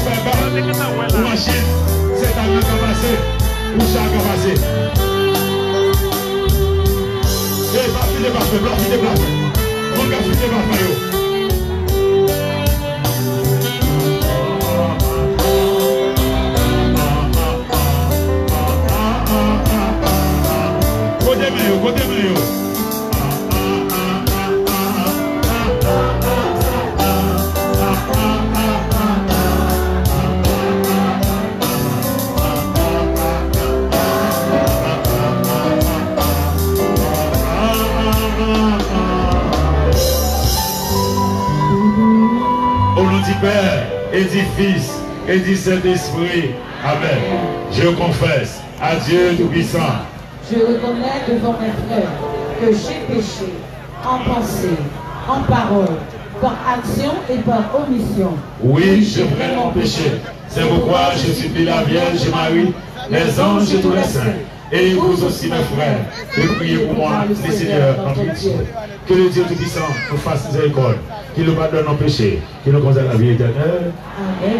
faire pas. Ou machine, c'est un qui a passé. Ou chat qui a passé. Et pas filer pas fait, blanc filer pas fait. On va filer pas fait. Côté meilleur. Au nom du Père et du Fils et du Saint-Esprit. Amen. Je confesse à Dieu Tout-Puissant. Je reconnais devant mes frères que j'ai péché en pensée, en parole, par action et par omission. Oui, j'ai vraiment péché. C'est pourquoi je supplie la Vierge Marie, les anges et tous les saints, et vous aussi mes frères, de prier pour moi, le Seigneur, notre Dieu. Que le Dieu Tout-Puissant nous fasse miséricorde, qu'il nous pardonne nos péchés, qu'il nous conserve la vie éternelle. Amen.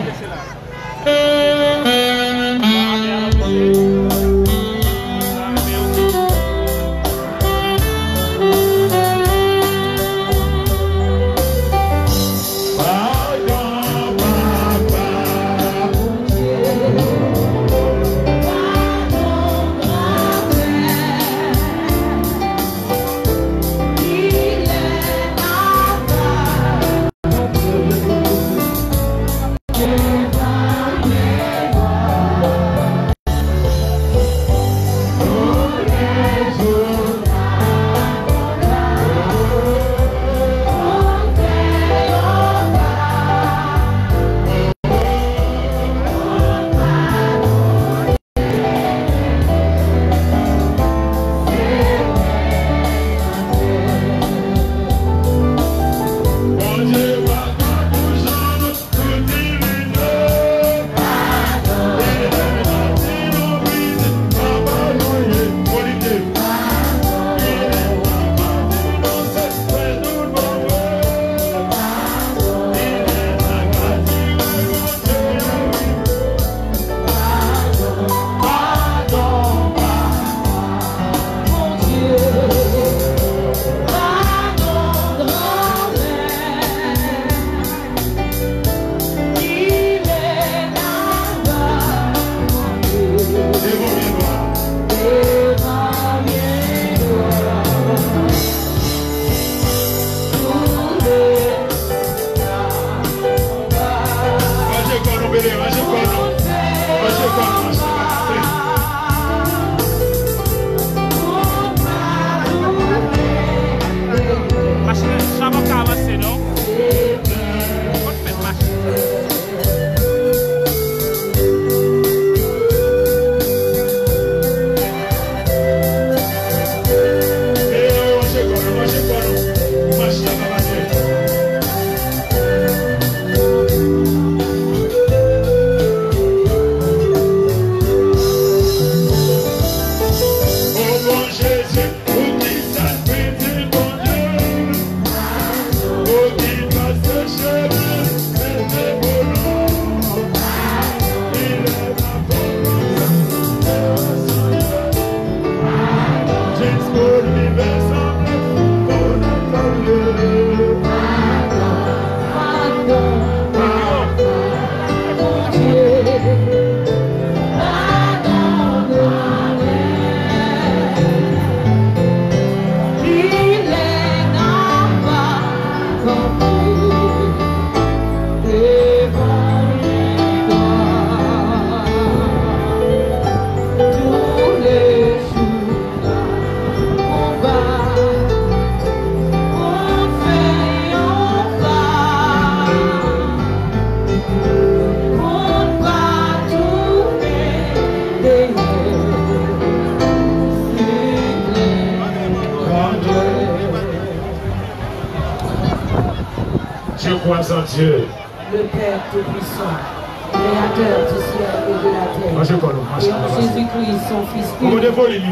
Je crois en Dieu. Le Père Tout-Puissant, Créateur du ciel et de la terre. Et en Jésus-Christ, son Fils unique,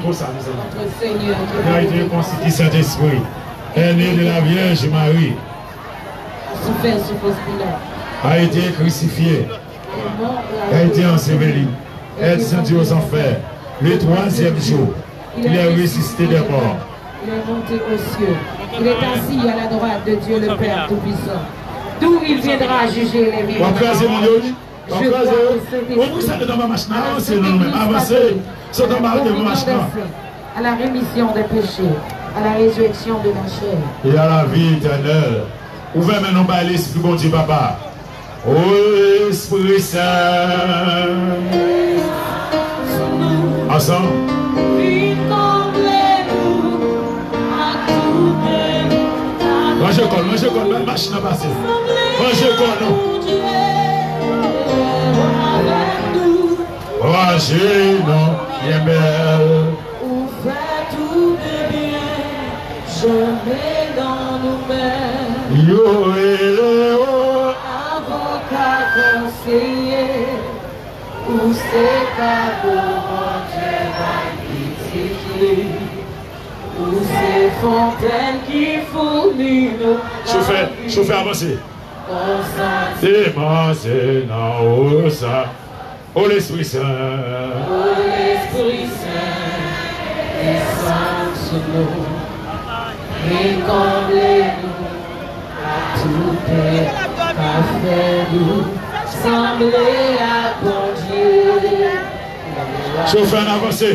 notre Seigneur, il a été constitué Saint-Esprit, est né de la Vierge Marie, a souffert sous Ponce Pilate, a été crucifié, a été enseveli, est descendu aux enfers. Le troisième jour, il est ressuscité des morts. Il est monté aux cieux. Il est assis à la droite de Dieu le Père Tout-Puissant. D'où il viendra juger les vivants. À la rémission des péchés, à la résurrection de la chair. Et à la vie éternelle. Ouvrez maintenant par l'Esprit, bon Dieu, Papa. Ô Esprit Saint. Ensemble. Moi je colle, la machine a passé. Moi je colle. Rangez non, qui est belle. On fait tout de bien, je mets dans nos mains. Yo et Léo. Avocat conseiller, où c'est pas pour Dieu va critiquer. Où c'est fontaine qui fournit nos. Chauffeur avancé. C'est moi, c'est non, ça. Oh l'Esprit Saint. Oh l'Esprit Saint, descend sur nous, récomblez-nous, à tout paix, à faire nous, sembler à bon Dieu. Chauffeur avancé.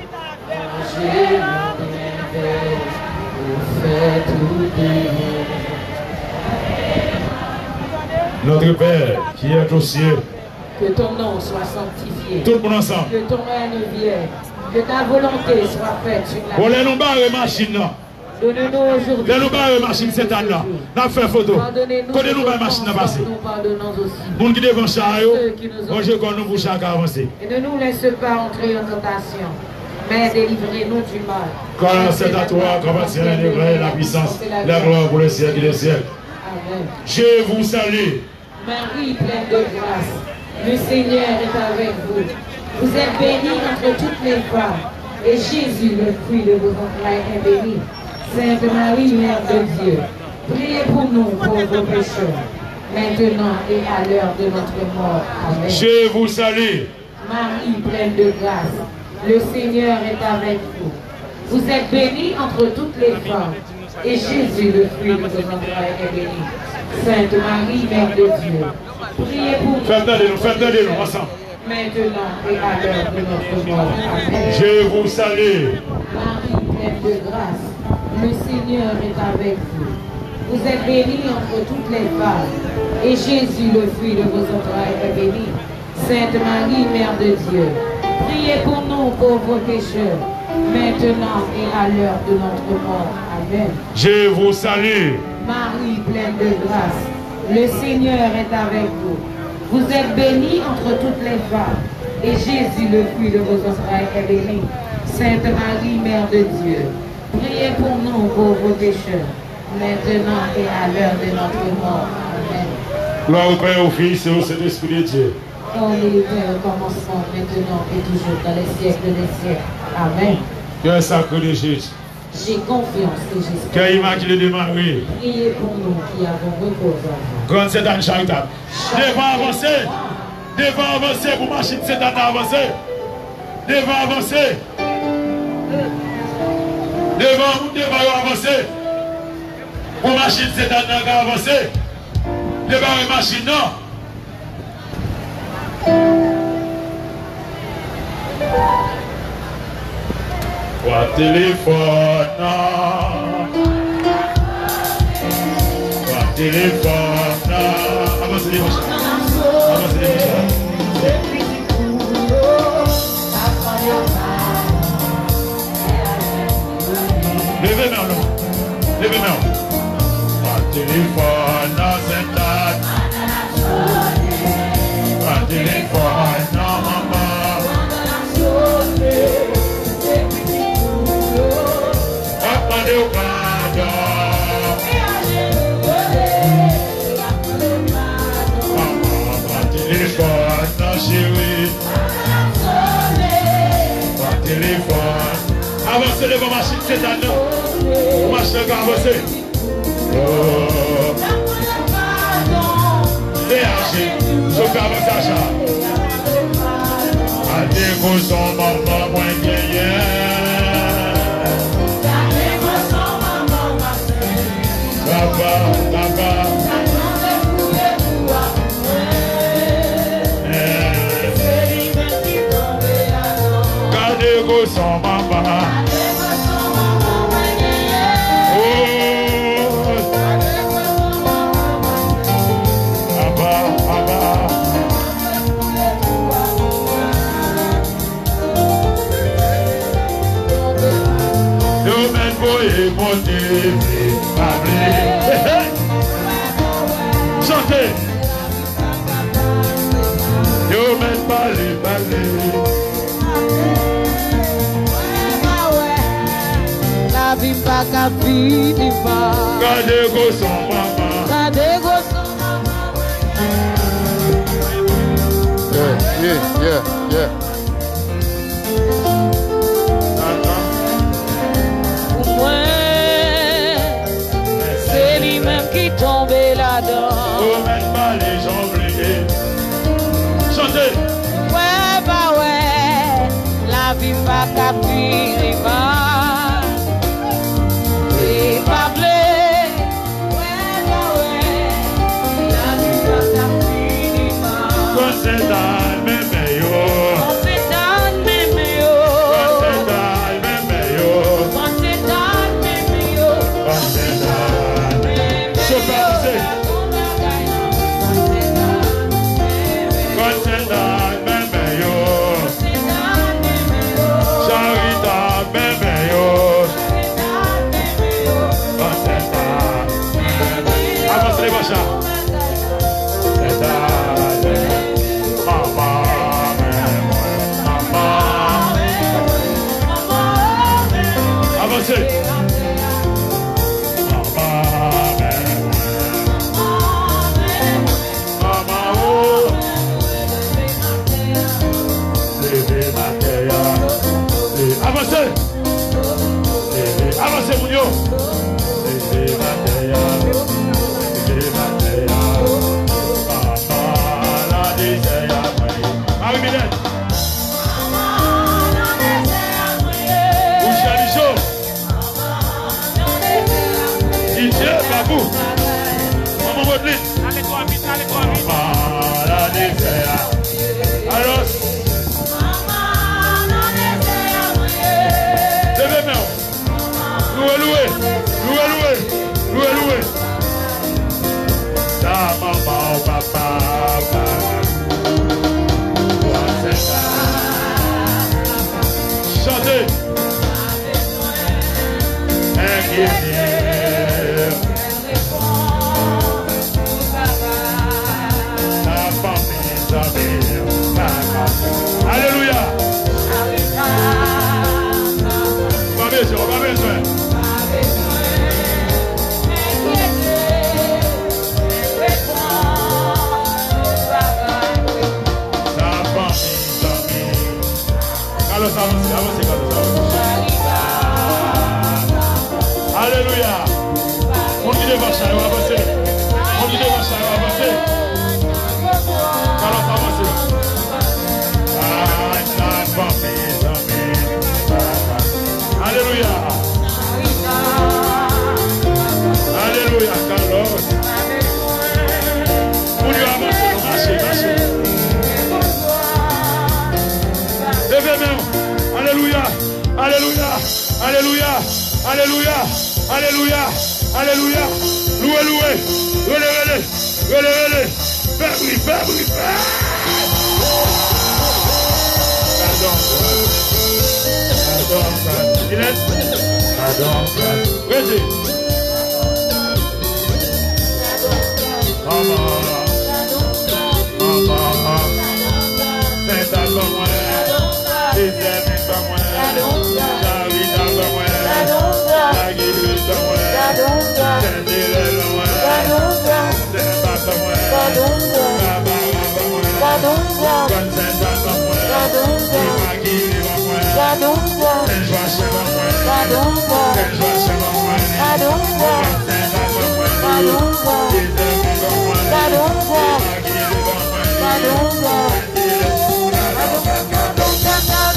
Notre Père qui est aux cieux. Que ton nom soit sanctifié. Tout le monde ensemble. Que ton règne vienne. Que ta volonté soit faite sur la terre. On nous barre machine là. Donne-nous aujourd'hui. Nous barre machine cette année là. Nous avons fait photo. Pardonnez-nous barre machine à passer. Nous pardonnons aussi. Nous qui devons charger. Moi je connais nous pour chaque avancer. Et ne nous laisse pas entrer en tentation, mais délivrez-nous du mal. Car c'est à toi qu'appartient la puissance, la gloire pour les siècles et les siècles. Amen. Je vous salue. Marie pleine de grâce, le Seigneur est avec vous. Vous êtes bénie entre toutes les femmes, et Jésus, le fruit de vos entrailles, est béni. Sainte Marie, Mère de Dieu, priez pour nous pauvres pécheurs, maintenant et à l'heure de notre mort. Amen. Je vous salue. Marie pleine de grâce, le Seigneur est avec vous. Vous êtes bénie entre toutes les femmes, et Jésus, le fruit de vos entrailles, est béni. Sainte Marie, Mère de Dieu, priez pour nous. Faites-le ensemble. Maintenant et à l'heure de notre mort. Amen. Je vous salue. Marie pleine de grâce, le Seigneur est avec vous. Vous êtes bénie entre toutes les femmes, et Jésus, le fruit de vos entrailles, est béni. Sainte Marie, Mère de Dieu, priez pour nous pauvres pécheurs, maintenant et à l'heure de notre mort. Amen. Je vous salue. Marie pleine de grâce, le Seigneur est avec vous. Vous êtes bénie entre toutes les femmes, et Jésus, le fruit de vos entrailles, est béni. Sainte Marie, Mère de Dieu, priez pour nous pauvres pécheurs, maintenant et à l'heure de notre mort. Amen. Gloire au Père, au Fils et au Saint-Esprit de Dieu. Comme il était au commencement, maintenant et toujours, dans les siècles des siècles. Amen. Cœur sacré de Jésus. J'ai confiance que Jésus. Cœur immaculé de Marie. Priez pour nous qui avons repos en vous. Grande Satan charitable. Devant avancer. Devant avancer pour machine Satan avancer. Devant avancer. Devant avancer. Pour machine Satan avancer. Devant une machine non. Quoi téléphone, quoi téléphone, avancez les machins, avancez les machins. Levez main, non, levez main. Quoi téléphone, c'est date. Quoi téléphone, maman. Avancez devant machine, c'est à nous. Machine qui avance. DRG, je fais avancer à gardez-vous son maman moins vieillard. Gardez-vous son maman ma soeur. Papa. Gardez-vous son maman. Et monter, chantez. Yo mène parler. La vie pas qu'à finir pas. Gardez-vous son maman. Gardez-vous son maman. Yeah. C'est lui-même qui tombait là-dedans. Oh, même pas les gens brillés. Chantez. Ouais, la vie pas qu'à finir pas. Et pas blé. Ouais, la vie pas qu'à finir pas. Quand c'est dans le même meilleur. Quand c'est dans le même meilleur. Quand c'est dans le même meilleur. Quand c'est dans le même meilleur. Quand c'est dans le même meilleur. Quand c'est dans le même meilleur. Charita même meilleur. Quand c'est dans le même meilleur. Avancez les machins. C'est dans le maman. Avancez. Avancez. Avancez, Mounio. Marie-Mylène. Bouchalicho. Didier Babou. Maman Modeline. Allez-toi vite. Alors. Levez main. Louez. Ta maman, papa. Chantez. Alléluia. Pas besoin. Carlos, avancez. Alléluia. On dit devant ça, on va avancer. Carlos, avancez. Alléluia. Carlos. Pour lui avancer, marchez. Levez main. Alléluia. Louez. Relevez. Fais bruit. Vas-y. Adonga.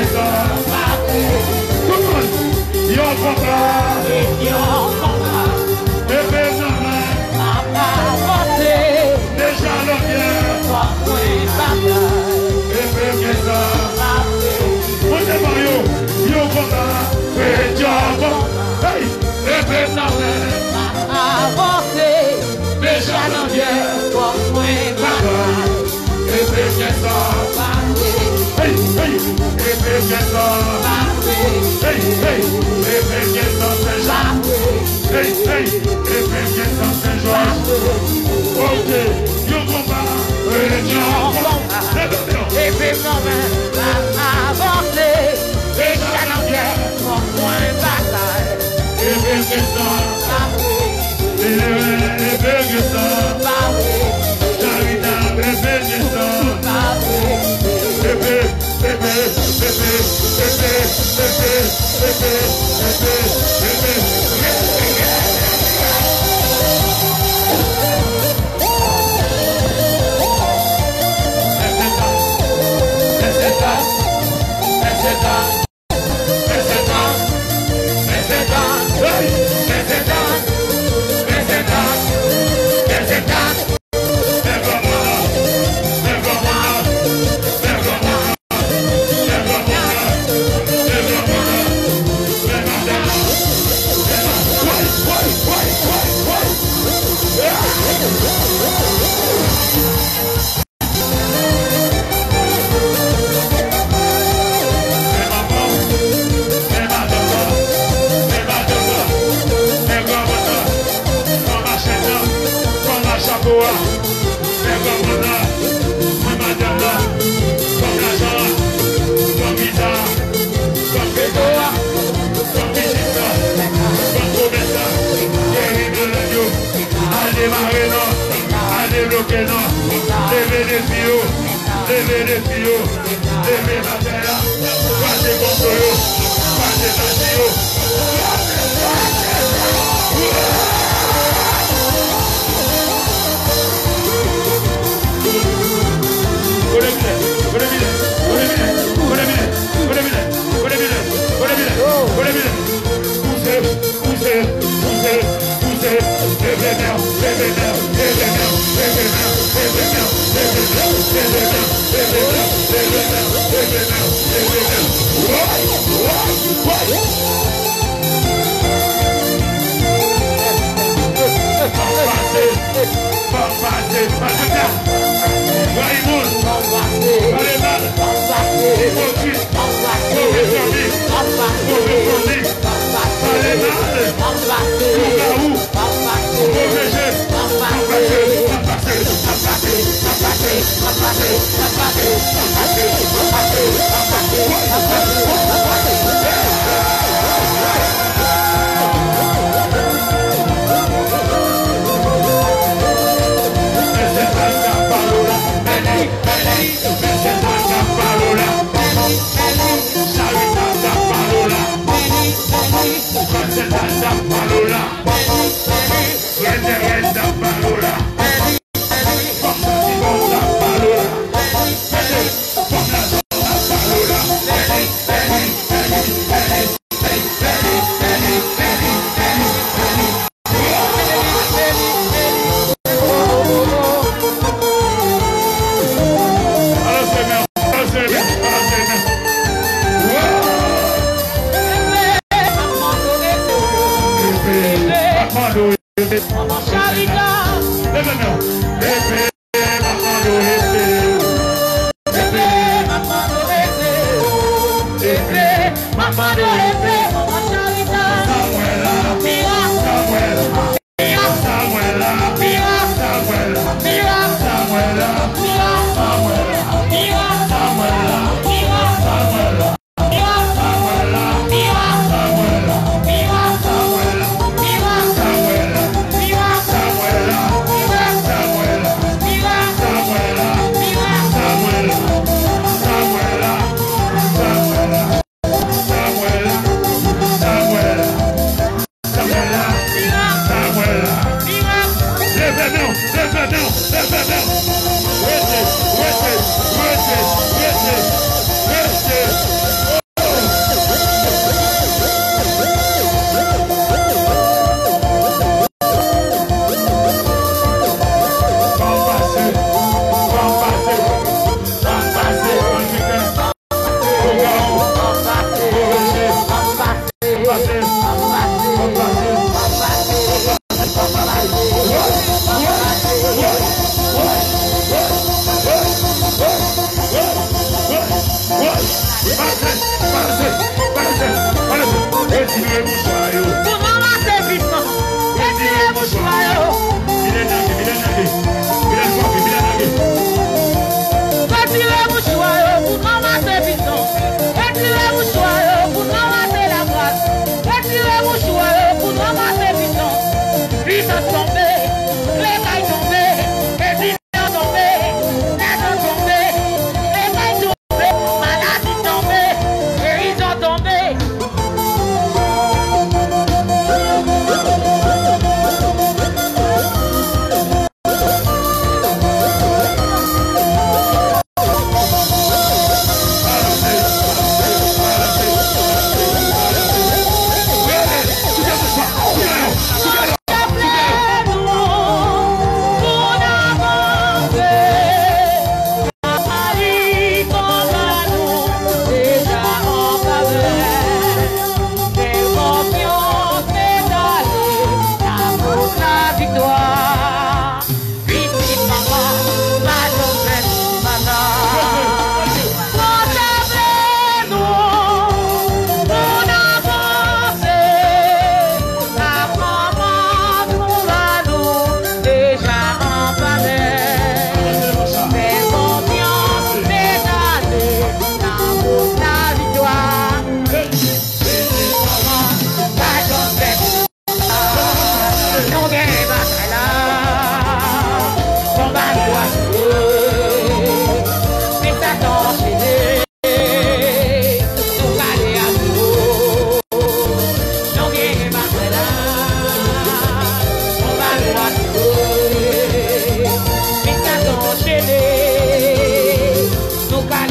Samuel,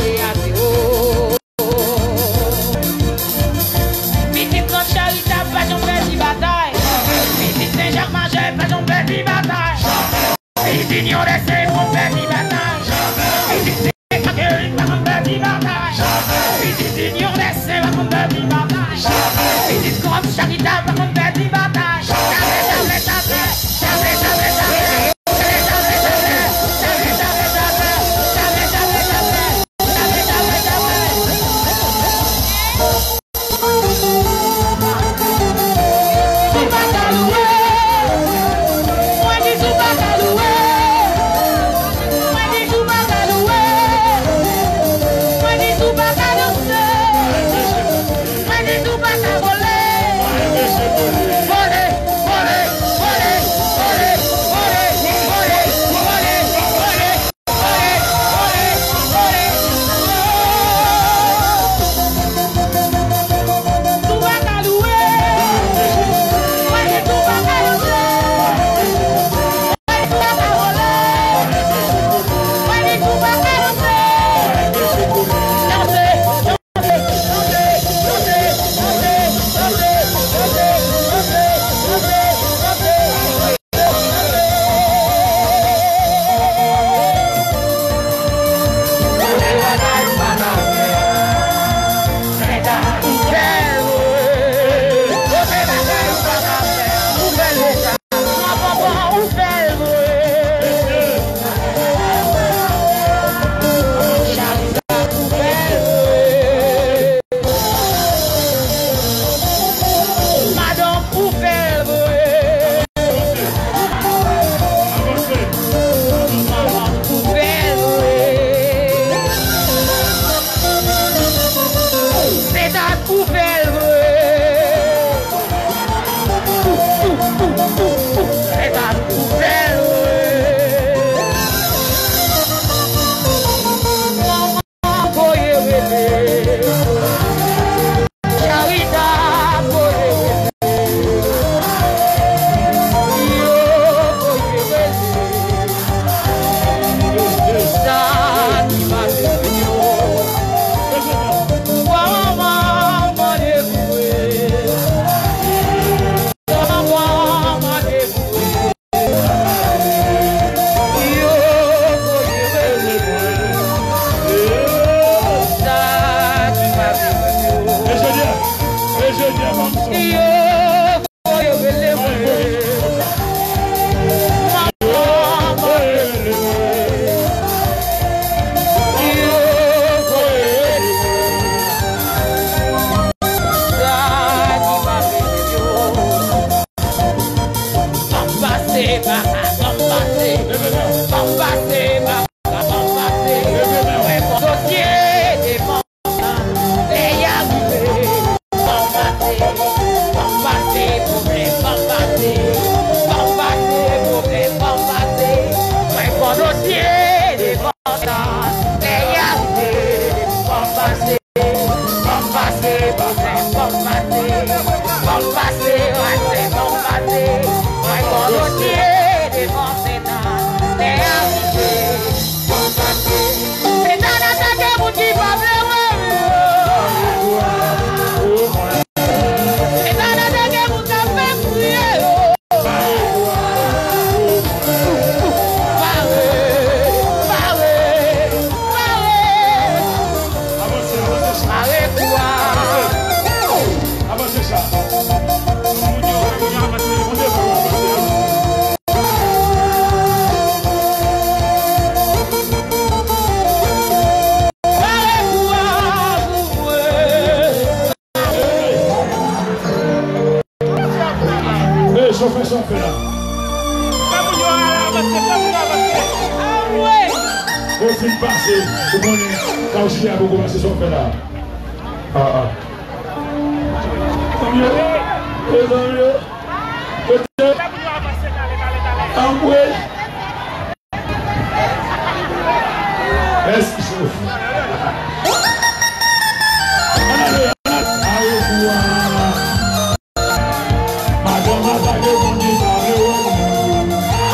à zéro. Petite grande charitable, pas j'en perds bataille. Petite Saint-Jacques Majeur, pas j'en perds bataille. Petite Union des Saints, on perd bataille. Petite Saint-Jacques, pas j'en perds bataille. Petite Union des Saints, pas j'en perds bataille. Petite grande charitable, pas j'en perds bataille. Jamais, jamais, jamais, jamais, jamais, jamais.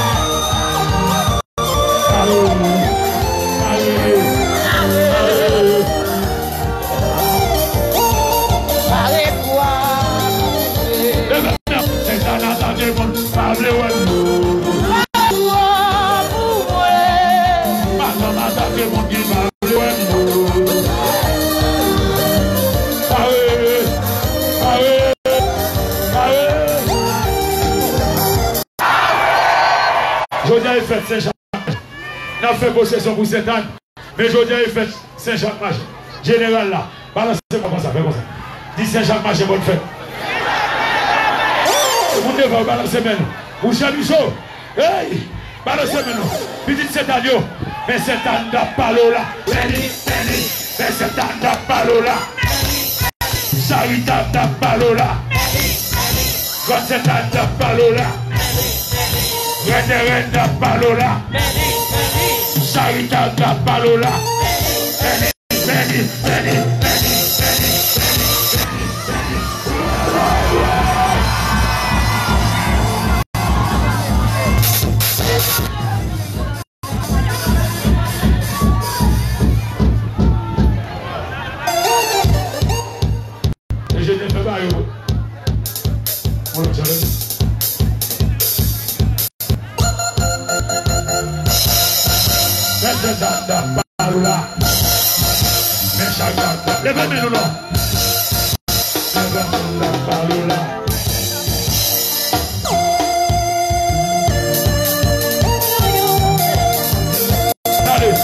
Allez, est fait Saint-Jacques. Nous avons fait possession pour cette année. Mais aujourd'hui, il est fait Saint-Jacques-Marché. Général là, balancez-moi comme ça, fais comme ça. Dis Saint-Jacques-Marché, bonne fête. Vous devez balancer maintenant. Ou Chamicho, hey, balancez maintenant. Petite cette année, mais cette année de palola. Mais cette année de palola. Charita de palola. Quand cette année de palola. Reine de palola. Charita de palola. Je ne fais pas on le challenge. Levez-moi nous là. Allez.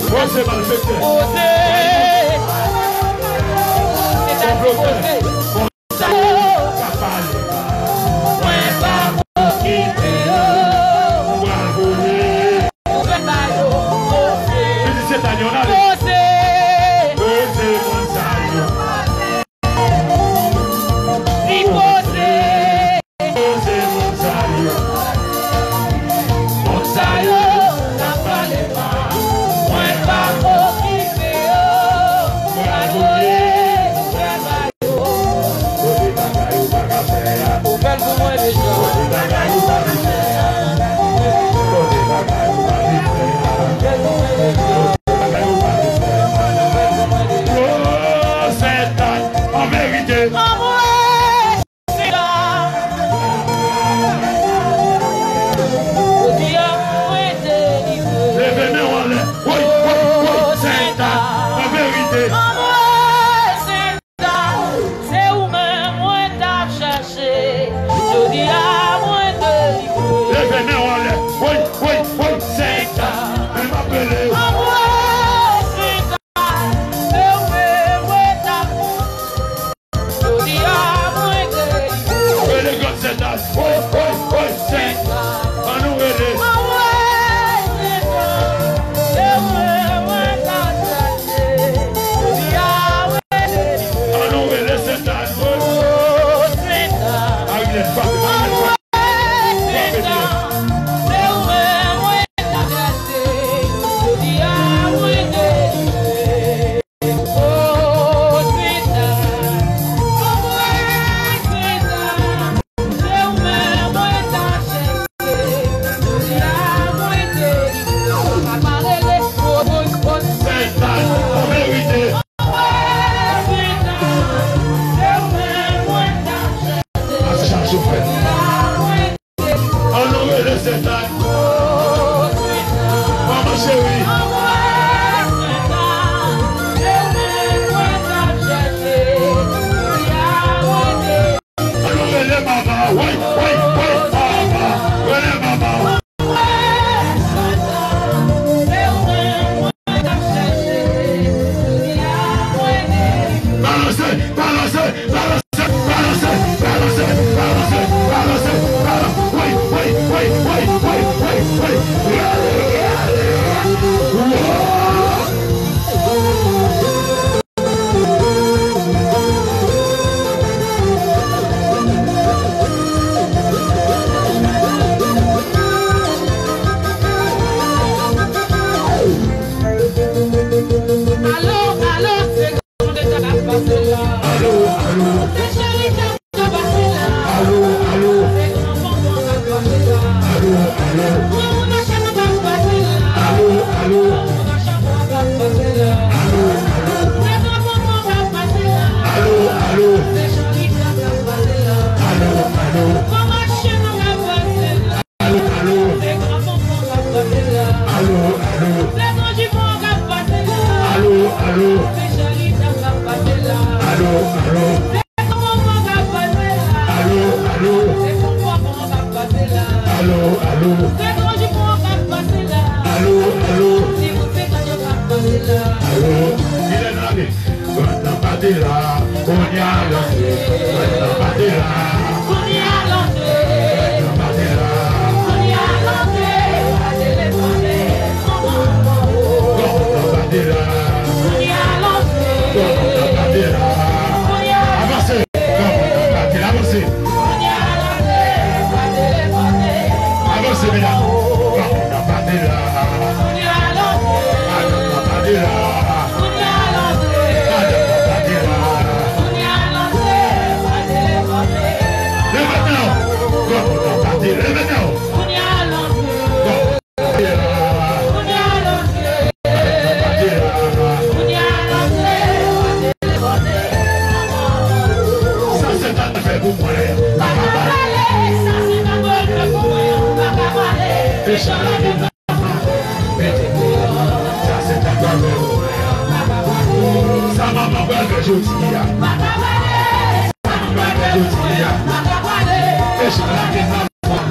Osez malfaiteur. Osez.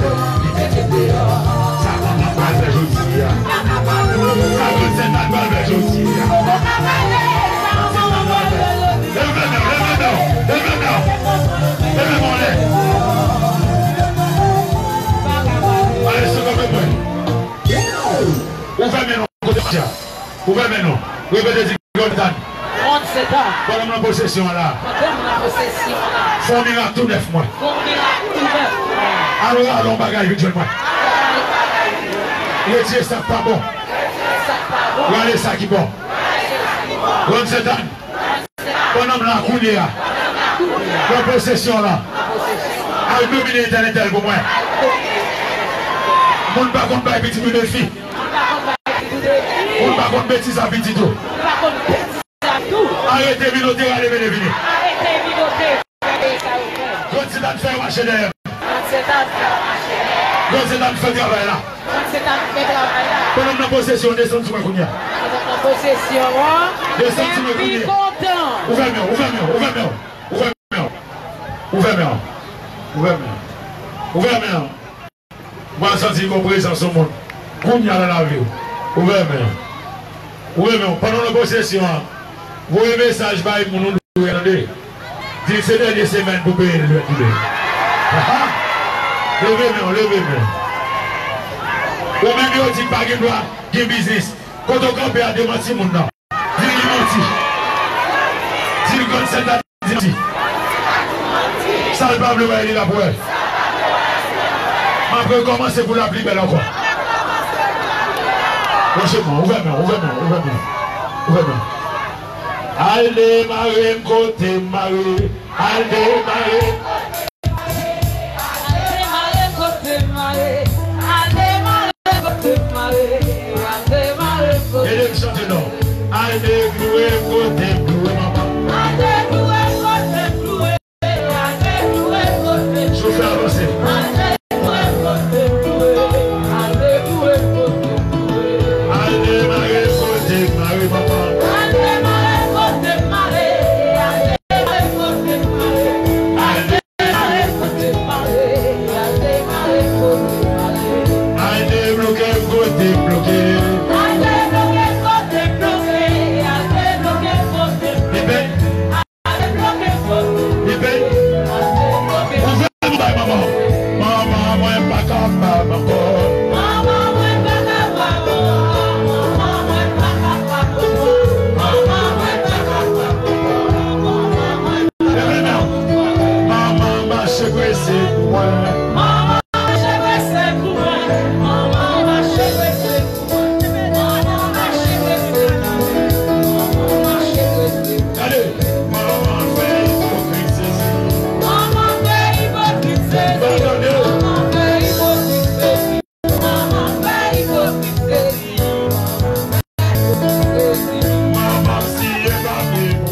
Sa Ouvrez maintenant. Répétez, Goldan. Pendant ma possession là. Son miracle tout neuf mois. Alors, allons bagaille virtuellement. Retirez ça pas bon. Regardez ça qui bon. 27 ans. Pendant la coulière. La possession là. A dominé l'éternel pour moi. Mon pas contre petit de filles. Mon pas contre bêtise à petit tout. Arrêtez minoter, allez venir. Quand c'est dans faire marcher derrière. Quand c'est dans faire travail là. Pendant la possession, descend sur ma counia. Descend sur ma counia. Ouvrez maintenant. Moi, je sens qu'on présence au monde. Counia dans la vie. Ouvrez maintenant. Pendant la possession, vous avez un message par mon nom de regarder. Dis ces dernières semaines pour payer le tour. Levez-moi. Ou même si on dit pas qu'il doit qu'il business. Quand on campe à démentir mon nom. Dis-le menti. Dis-le comme c'est la dit. Ça ne va pas me voir là pour elle. Après commencer pour la plus belle encore. Franchement, ouvrez-moi. Allez, marée, côté marée. Allez, marée. Et les chantez non. Allez, cloué, côté cloué, maman. Allez, cloué, côté. Chauffeur avancé. Allez, marée, côté marée, maman.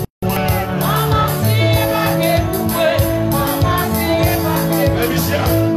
Yeah.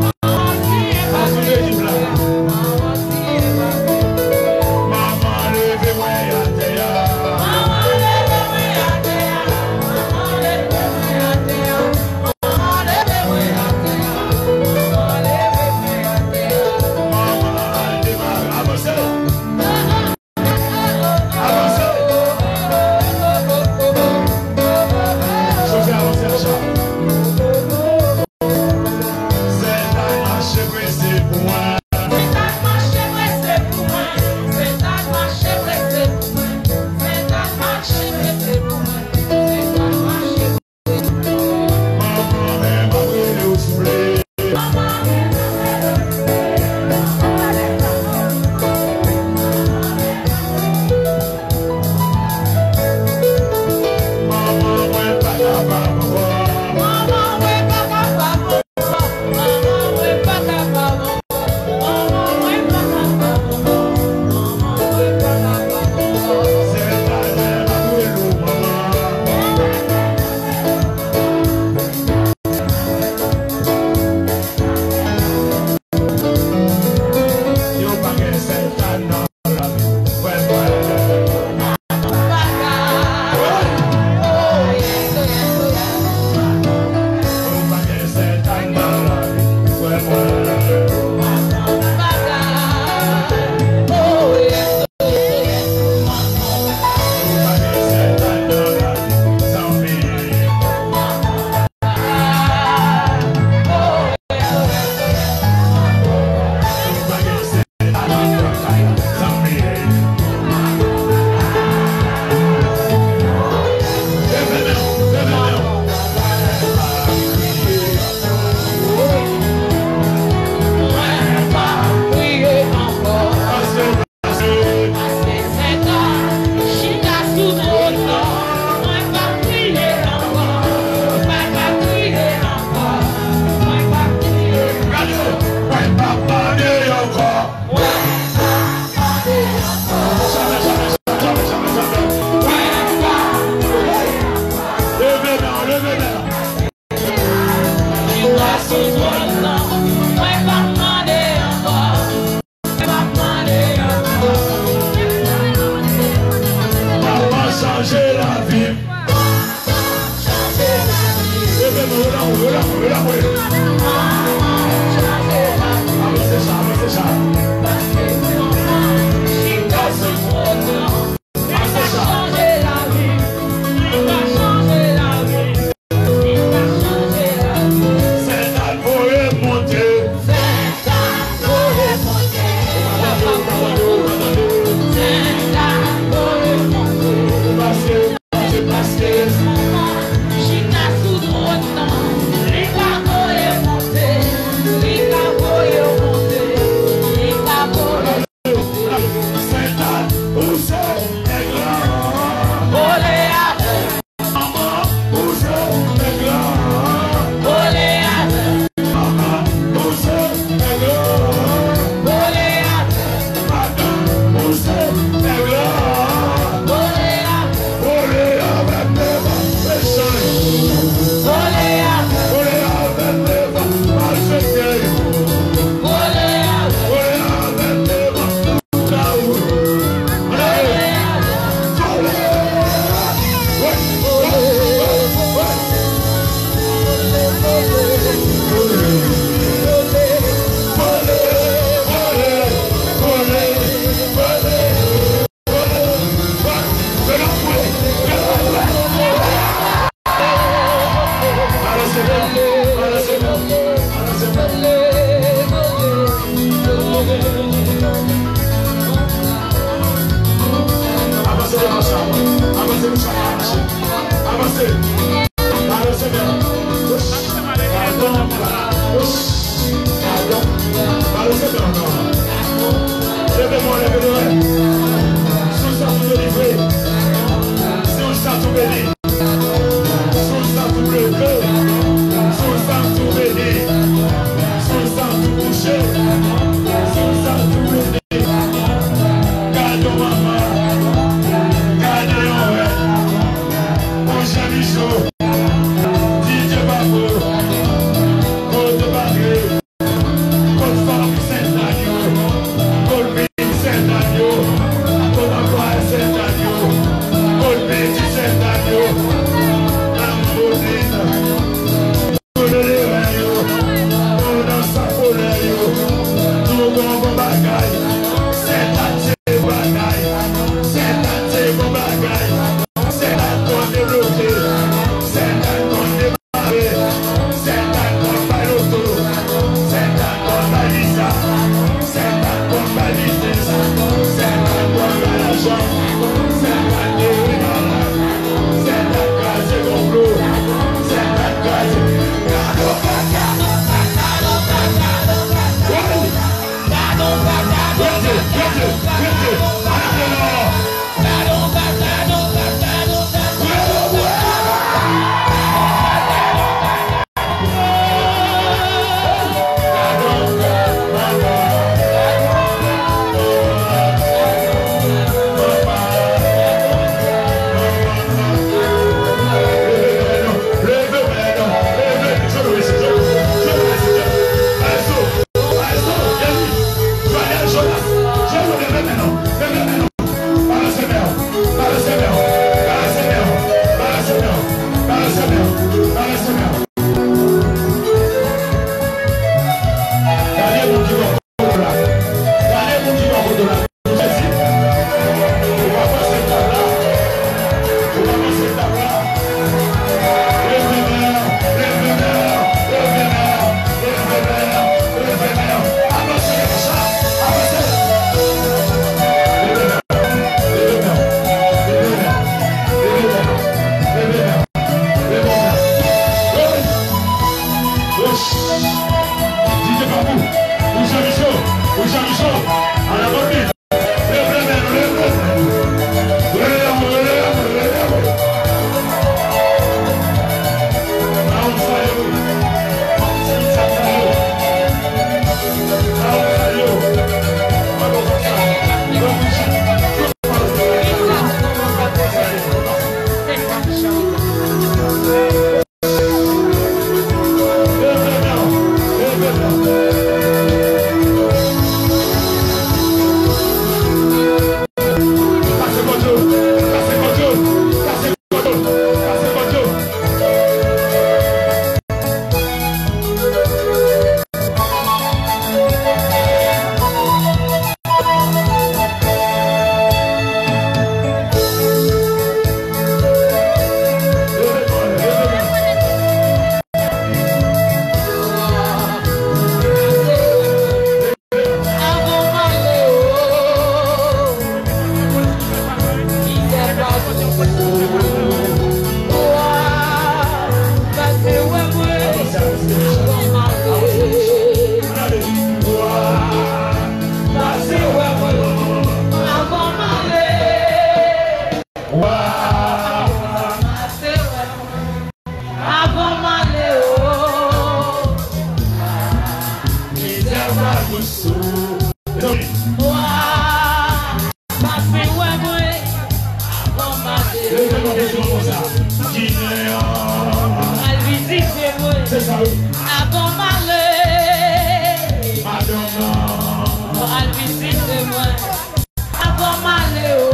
C'est ça, oui. Avant malheur, Madonna, visite-moi. Avant malheur,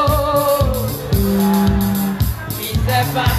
il sait pas.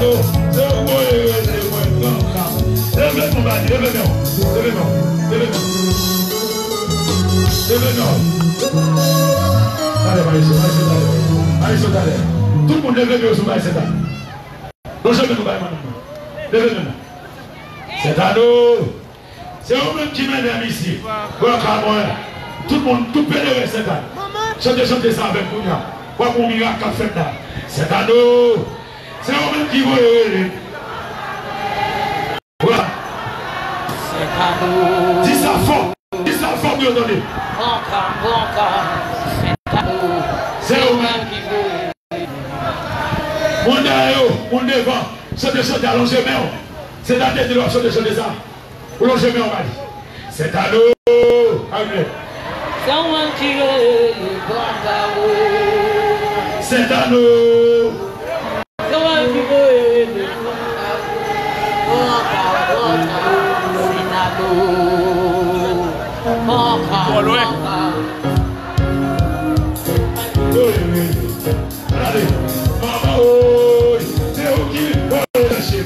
Tout le monde lève sur cette année. Non, je ne vais pas lève c'est à nous. C'est vous-même qui m'aidez ici. Tout le monde, tout peut lever cette année. Chantez ça avec nous. Quoi qu'on miracle a fait là. C'est à nous. C'est vous-même qui vous lever. Voilà. C'est à nous. Dis ça fort. Dis ça fort, Dieu donné. C'est vous-même qui vous lever. Mon derrière, mon devant. Chantez, allongez main. C'est la tête de l'homme, chantez ça. Allongez main, on va dire. C'est à nous. Amen. C'est à nous. Allez, maman, c'est où qui va lâcher?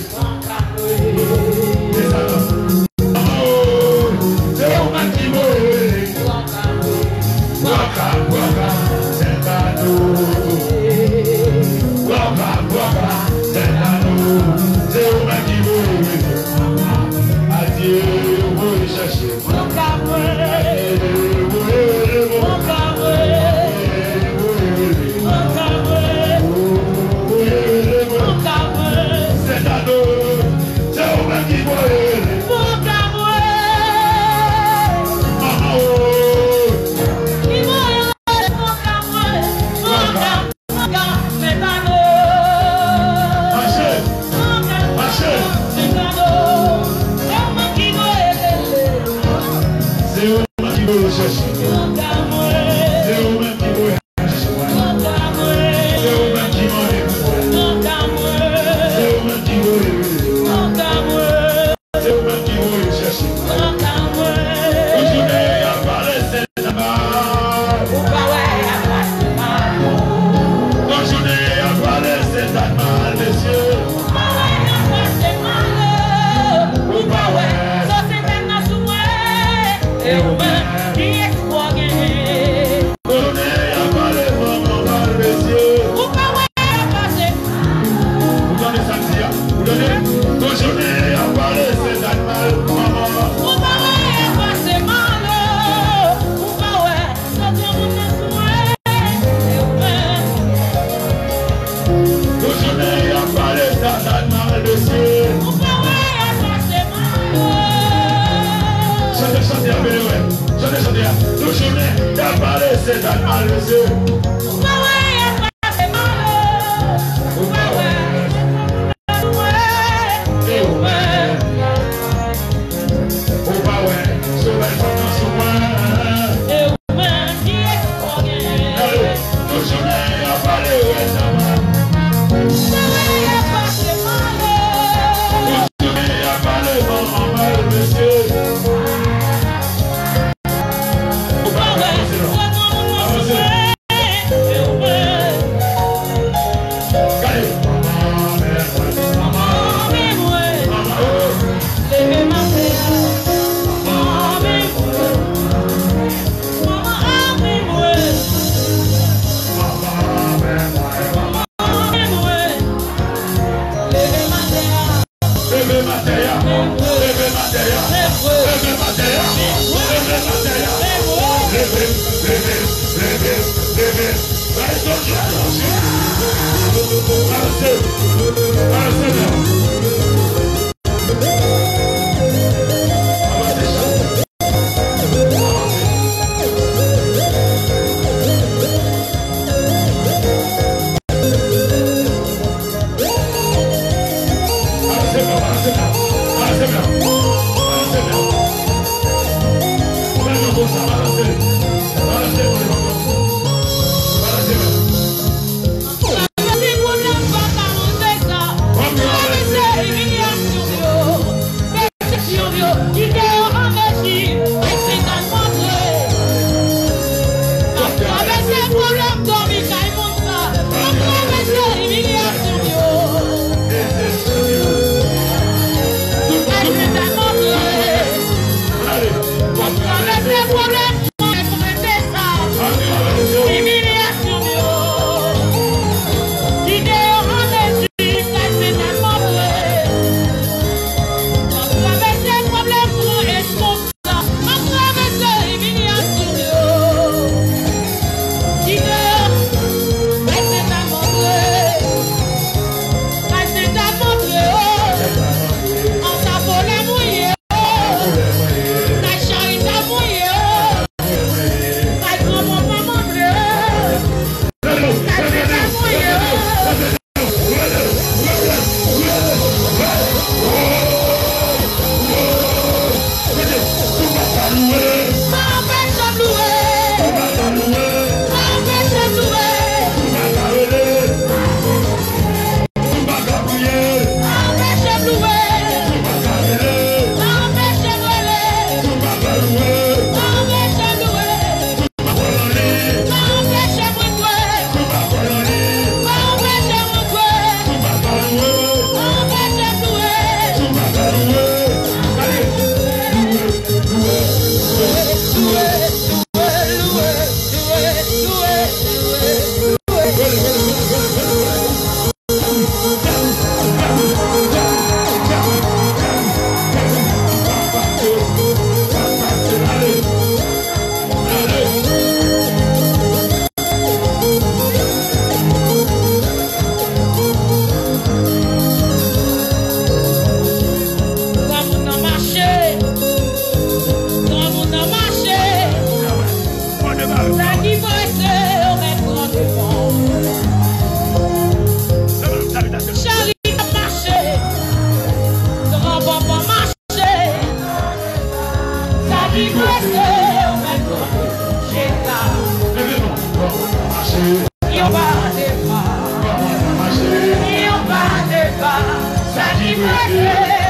qui blessé.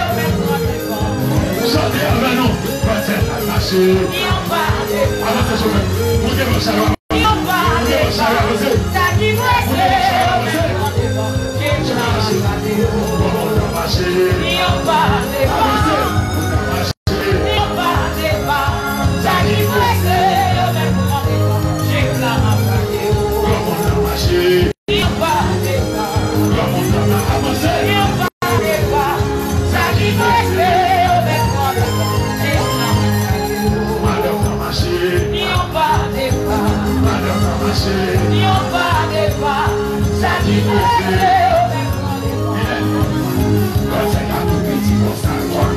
Chantez avec nous. Pensez à marcher. Avancez sur vous. Montez vos chaleurs. Montez vos chaleurs. Let's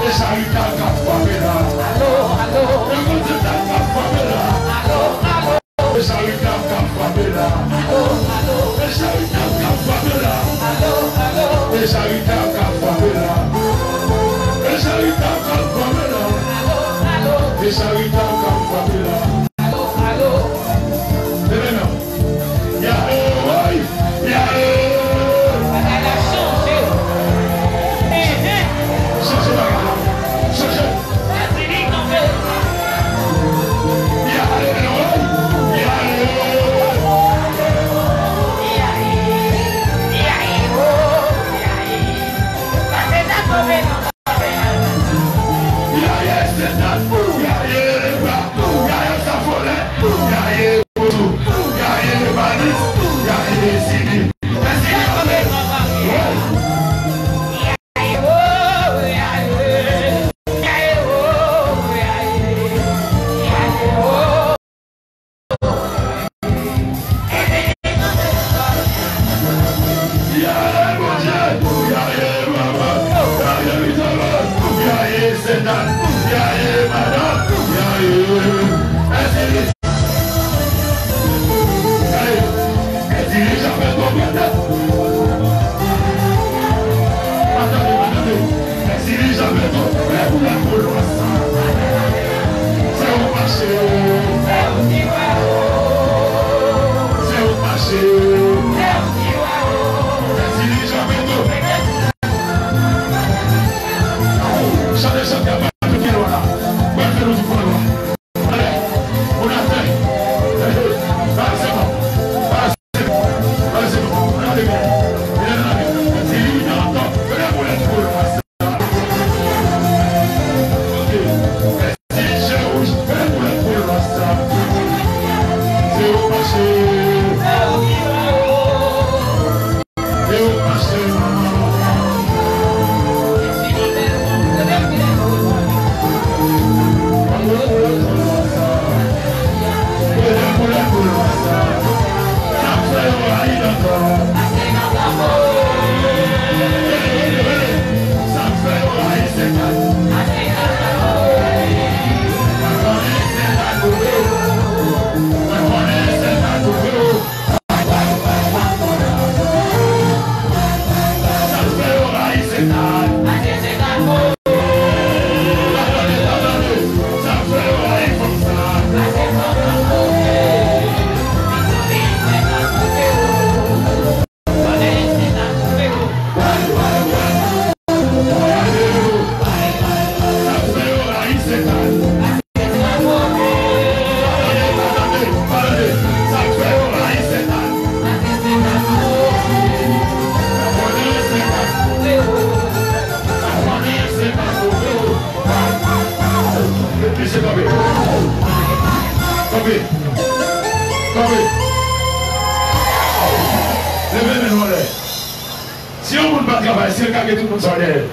Si on ne peut pas travailler, c'est le cas que tout le monde soit derrière.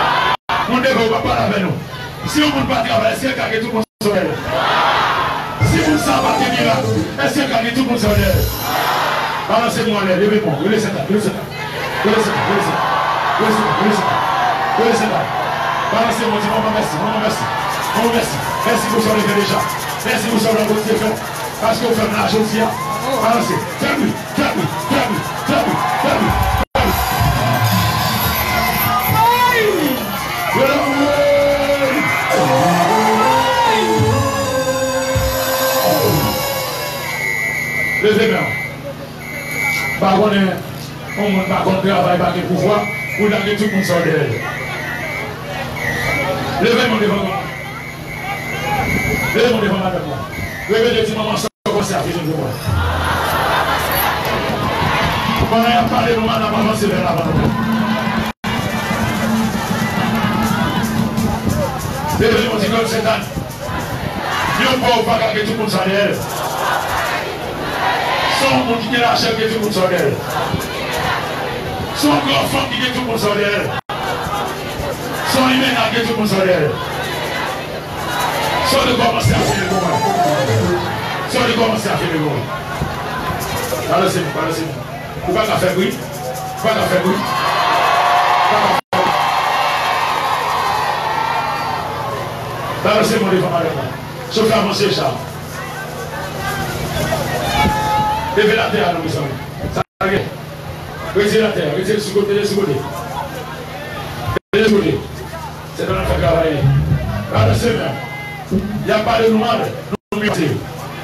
On ne peut pas parler avec nous. Si on ne peut pas travailler, c'est le cas que tout le monde soit derrière. Si vous ne savez pas tenir là, c'est le cas que tout le monde soit derrière. Balancez-moi en l'air, levez-moi, vous laissez là, vous laissez là. Vous laissez là, vous laissez là. Vous laissez là, vous laissez là. Vous laissez là. Balancez-moi, dis maman merci, maman merci. Maman merci. Merci pour ça lever déjà. Merci pour ça le votre téléphone. Parce que vous faites la chose ici. Balancez. Fais-lui, fais-lui, fais-lui, fais-lui, fais-lui. Levez-moi. Par contre, on ne peut pas travailler par le pouvoir pour que tout le monde soit derrière. Levez-moi devant moi. Levez-moi devant moi. Levez le petit moment sans commencer à faire de moi. Pendant qu'il a parlé, nous allons avancer vers l'avant. Levez-moi dit comme Satan. Dieu ne peut pas que tout le monde soit derrière. Son monde qui est la chair que tout le monde soit derrière. Son grand femme qui est tout le monde soit derrière. Son humain qui est tout le monde soit derrière. Sans de commencer à faire le moment. Sans de commencer à faire le moment. Balancez-moi, balancez-moi. Vous ne pouvez pas faire bruit. Vous ne pouvez pas faire bruit. Balancez-moi devant madame. Sauf avancer, Charles. Levez la terre, nous sommes. Ça va bien. Retirez la terre, retirez le sous-côté, le sous-côté. Le sous-côté. C'est dans notre travail. Balancez-moi. Il n'y a pas de noir, nous mettez.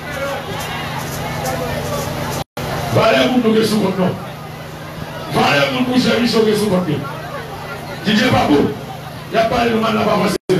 Valez vous nous sous votre nom. Valez vous nous servir sur sous votre nom. Didier Babou, il n'y a pas de noir là-bas.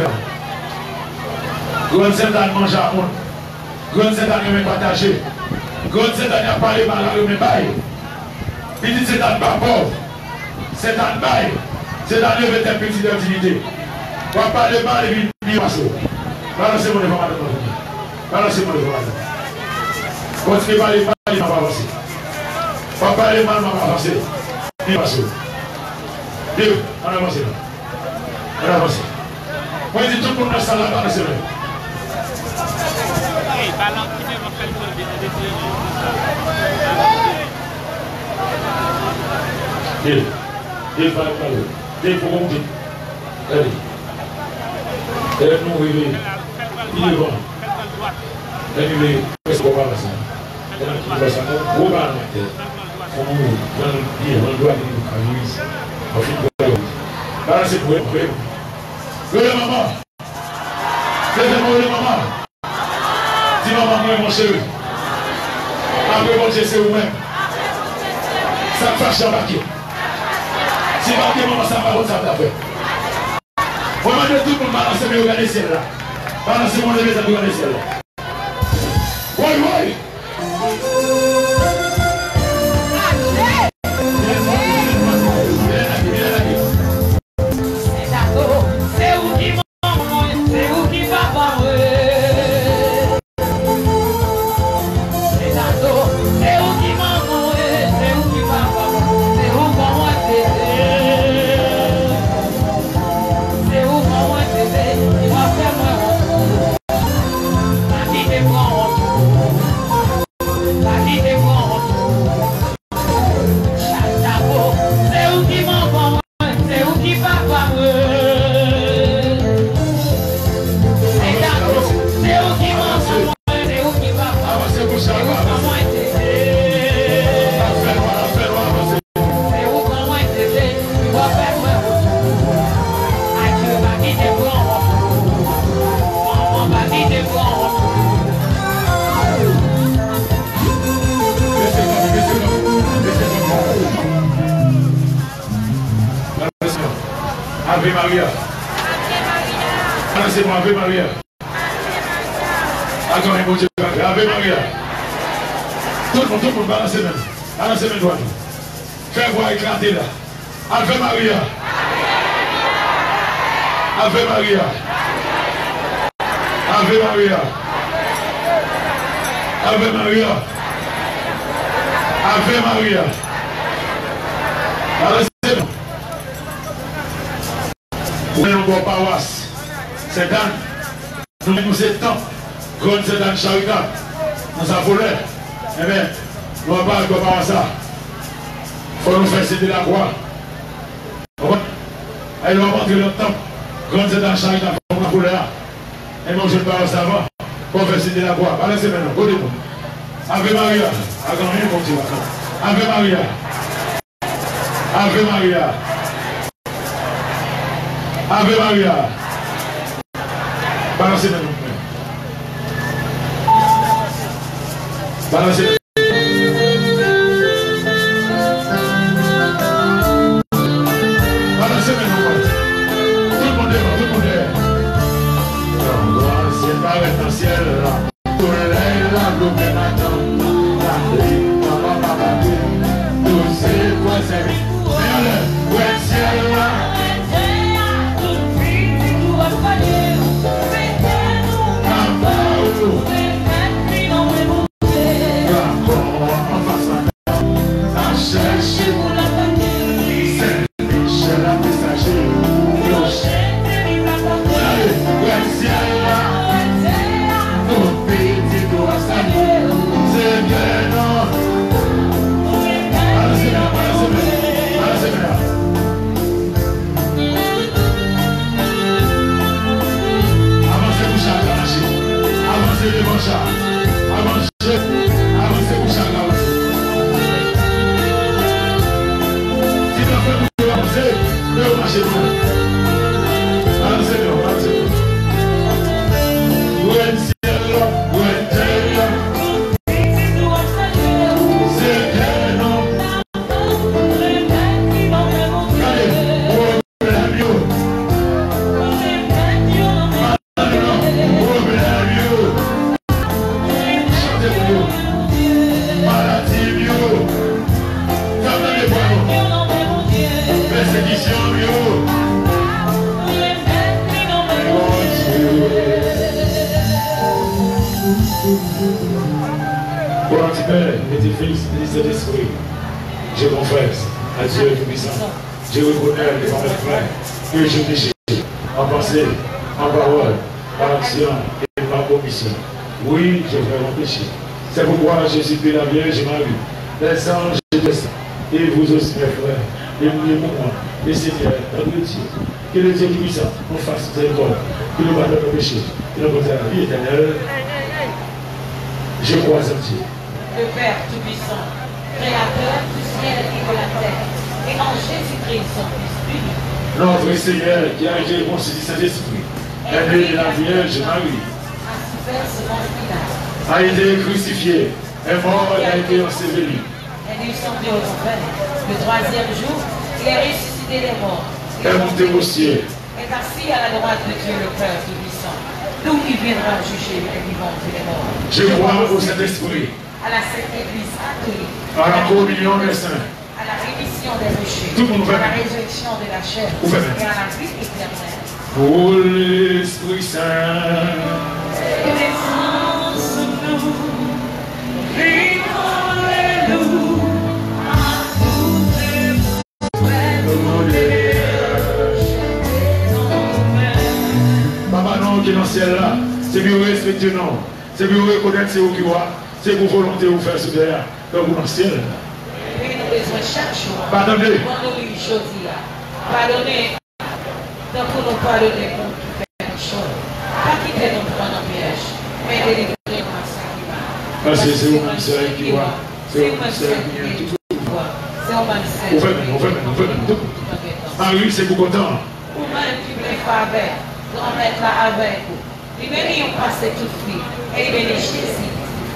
Grand Satan mange à monde. Grand Satan ne partager. Grand Satan n'a pas les malades, mais bail. Il dit c'est un pas pauvre. C'est un bail. C'est un lever tes petites activités. On va parler mal et bien passer. Balancez-moi devant madame. Balancez-moi devant madame. Continuez à parler mal, il va pas avancer. On va parler mal, il va pas avancer. Bien passer. Bien, on avance là. On avance. Moi, je dis tout le monde dans la salle là, balancez-moi. Il va parler. Il faut qu'on dise. Allez. Elle nous réveille. Il est bon. Elle nous réveille. Qu'est-ce qu'on va faire ça? Elle nous va ça. On va la mettre. On va le dire. On doit dire à Louise. On fait quoi? Là, c'est pour elle. Le maman. C'est le maman. Dis maman, moi, mon chéri. Après, mon Dieu, c'est vous-même. Ça me fâche à baquer. Si baquer, maman, ça va ça t'a fait. Moi, je dis tout le monde balancer, mais regardez celle-là. Balancez mon levé, ça peut regarder celle-là. Oui, oui. C'est où qui maman, c'est où qui papa. Ave Maria. Balancez-moi, Ave Maria. Attends, mon Dieu, Ave Maria. Tout le monde, balancez même. Balancez même, doigts. Fais voir éclater là. Ave Maria. Ave Maria. Ave Maria. Ave Maria. Ave Maria. Balancez-moi. Nous avons une paroisse. C'est Dan. Nous avons 7 ans. Grande c'est Dan Charita. Nous avons volé. Eh bien, nous n'avons pas de paroisse ça. Il faut nous faire céder la croix. Et nous avons rentré dans le temple. Grande c'est Dan Charita. Il faut nous voler là. Et nous avons une paroisse avant. Pour faire céder la croix. Balancez maintenant. Côté-moi. Ave Maria. Ave Maria. Ave Maria. Ave Maria. Balancez maintenant. Balancez. Balancez maintenant. Tout le monde est là, tout le monde est là. C'est pas dans le ciel là. Tout le monde là, tout le monde là. Tout c'est quoi c'est. Mais le ciel là. chat. Avancez pour chacun aussi. Si vous faites pour avancer, vous pouvez marcher pour nous. Avancez. Où est le ciel, où est la terre? Et tes fils, Saint-Esprit, je confesse à Dieu Tout-Puissant, je reconnais devant mes frères que je péché en pensée, en parole, par action et par commission. Oui, je fais mon péché. C'est pourquoi je suis la Vierge Marie, les anges et vous aussi mes frères, et moi, et Seigneur, notre Dieu, que le Dieu Tout-Puissant nous fasse miséricorde, que nous pardonne nos péchés, que nous porte la vie éternelle. Je crois en Dieu. Le Père Tout-Puissant, Créateur du ciel et de la terre, et en Jésus-Christ, son Fils unique. Notre Seigneur, qui a été conçu du Saint-Esprit, est né de la Vierge Marie, a été crucifié, est mort et a été enseveli. Est descendu aux enfers. Le troisième jour, il est ressuscité des morts. Est monté au ciel. Est assis à la droite de Dieu, le Père Tout-Puissant, d'où il viendra juger les vivants et les morts. Je crois au Saint-Esprit, à la Sainte Église catholique, à la communion des saints, à la rémission des péchés, tout le monde à la résurrection de la chair et à la vie éternelle. Pour l'Esprit Saint, Papa, non, qui est dans le ciel là, c'est mieux respecter non, c'est mieux reconnaître c'est où qui voit. C'est pour volonté vous faire ce terre, donc vous dans le ciel. Et nous besoin chaque jour. Pardonnez. Pardonnez. Donc pour nous pardonner pour tout faire nos choses. Pas quitter nous prendre en piège, mais délivrer-nous à ça qui va. Parce que c'est vous-même seul qui voit. C'est vous-même seul qui voit. C'est vous-même seul. Vous faites tout. Marie, c'est vous content. Vous-même qui voulez faire avec, grand-mère là avec vous. Les bénis ont passé toute vie. Et les bénis Jésus.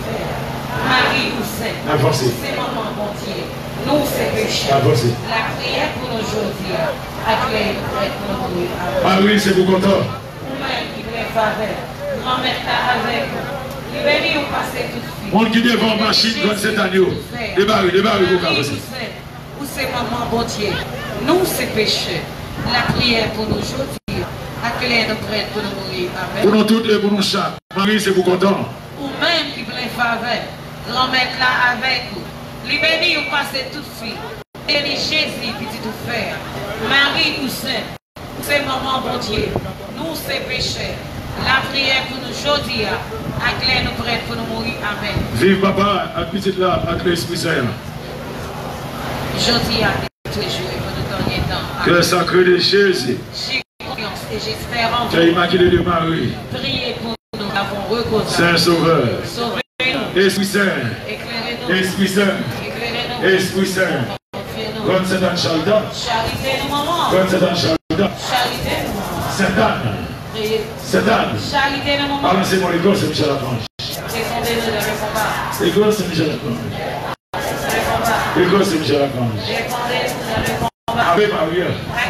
Marie ou Saint, c'est maman bon Dieu, nous c'est péché. La prière pour nous aujourd'hui, accueille nous prête pour nous mourir. Marie, c'est vous content. Vous-même qui voulez faire avec, grand-mère là avec vous. Les bénis ont passé toute vie. On qui devant machine comme cet agneau. Débarrez vous Marie ou c'est maman bon Dieu, nous c'est péché. La prière pour nous aujourd'hui, accueille nous prête pour nous mourir. Amen. Pour nous toutes et pour nous chaque. Marie, c'est vous content. Vous-même qui voulez faire avec. Grand-mère là avec vous. Les bénis ont passé toute fille. Et les Jésus, petit tout frère. Marie ou Saint. C'est maman bon Dieu. Nous c'est péché. La prière pour nous aujourd'hui. Acclare nous prête pour nous mourir. Amen. Vive papa, à petite là, à l'Esprit Saint. Aujourd'hui, à tous les jours et pour nous dernier temps. Que le sacré de Jésus. J'ai confiance et j'espère en vous. Que l'Immaculée de Marie. Priez pour nous. Nous avons reconnu. Saint Sauveur. Sauvez-nous. Esprit Saint. Éclairez-nous. Esprit Saint. Éclairez-nous. Esprit Saint. Comme c'est dans Charlatan. Charité-nous, maman. Comme c'est dans Charlatan. Charité-nous, maman. Sainte-Anne. Charité-nous, maman. Balancez-moi l'école, c'est Michel Lafranche. Répondez-nous de répondre. L'école, c'est Michel Lafranche. L'école, c'est Michel Lafranche. Répondez-nous de répondre. Ave Maria.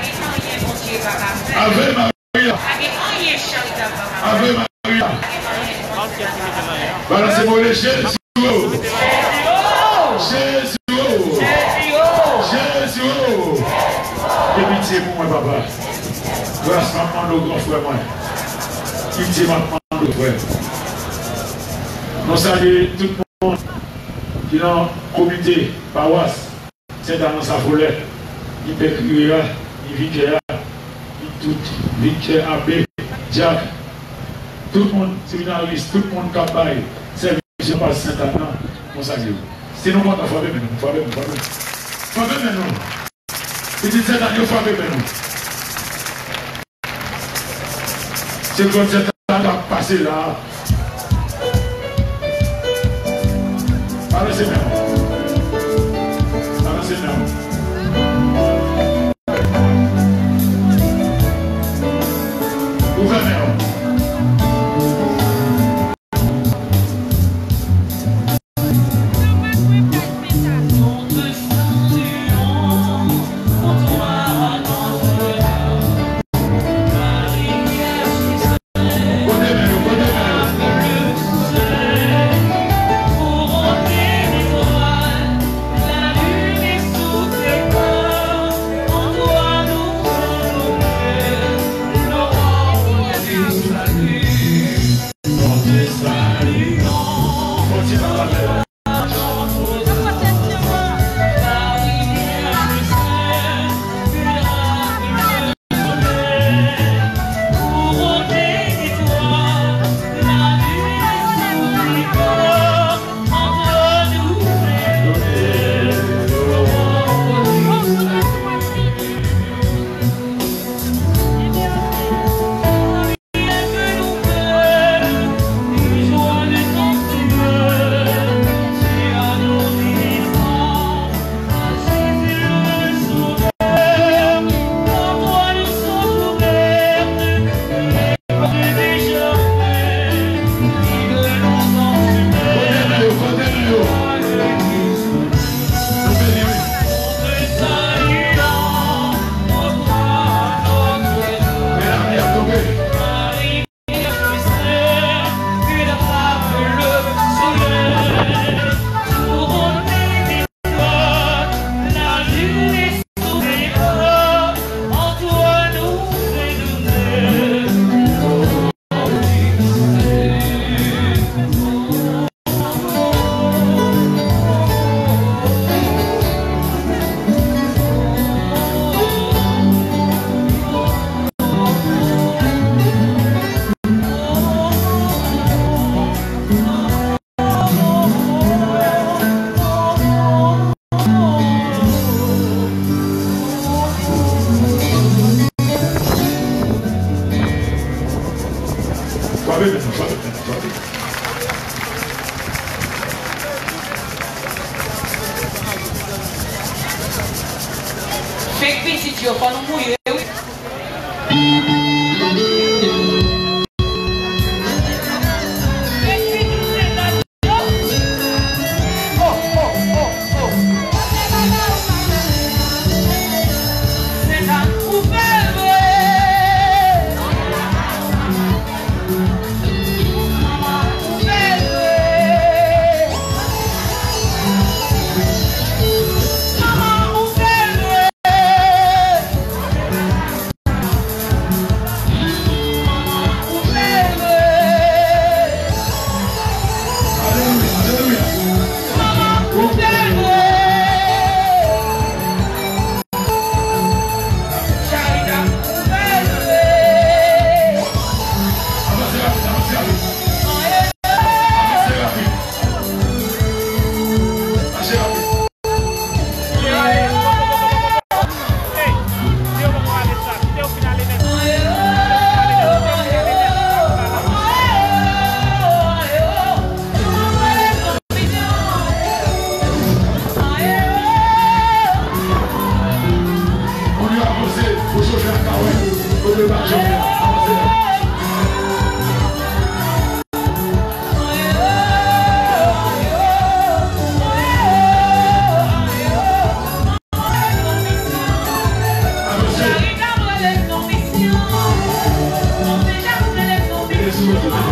Ave Maria. Ave Maria. Balancez-moi les Jésus. Jésus. Et pitié pour moi, papa. Grâce à nos grands frères, moi. Pitié maintenant, nos frères. Nous saluons tout le monde qui est dans le comité, paroisse, c'est dans sa volée. Il peut crier, il vit qu'il y a, il tout, Victor, Abbé, Jacques, tout le monde, séminariste, tout le monde campagne, c'est je passe Saint-Anna, on salue. C'est nous, on va faire nous. Il dit cette année, il faut avec nous. C'est comme cette année a passé là. Avancez même. Avancez même. Ouvrez même. Fake visit yo pa nou mouye. Yes,